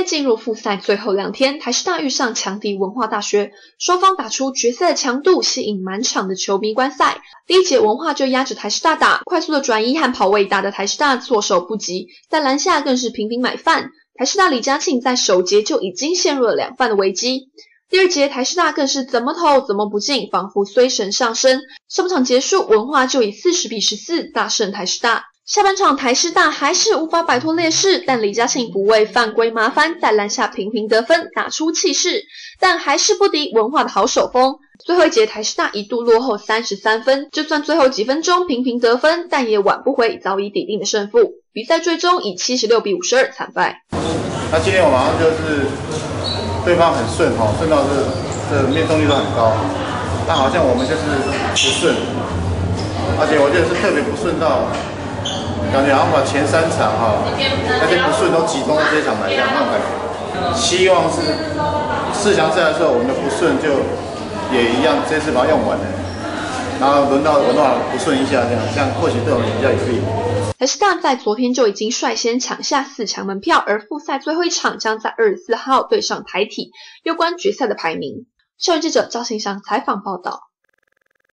CBA 进入复赛最后2天，台师大遇上强敌文化大学，双方打出决赛的强度，吸引满场的球迷观赛。第一节文化就压着台师大打，快速的转移和跑位打得台师大措手不及，在篮下更是频频买饭。台师大李嘉庆在首节就已经陷入了2犯的危机。第2节台师大更是怎么投怎么不进，仿佛衰神上身。上半场结束，文化就以40-14大胜台师大。下半场台师大还是无法摆脱劣势，但李嘉庆不畏犯规麻烦，在篮下频频得分，打出气势，但还是不敌文化的好手风。最后一节台师大一度落后33分，就算最后几分钟频频得分，但也挽不回早已抵定的胜负。比赛最终以76-52惨败。 那今天我马上就是对方很顺顺到这命中率都很高，但好像我们就是不顺，而且我觉得是特别不顺到。感觉好像把前3场那些不顺都集中在这一场来讲，那种感觉。希望是4强赛的时候，我们的不顺就也一样，这次把它用完了，然后轮到不顺一下，这样或许对我们比较有利。 台师大在昨天就已经率先抢下4强门票，而复赛最后一场将在24号对上台体，攸关决赛的排名。校园记者赵信祥采访报道。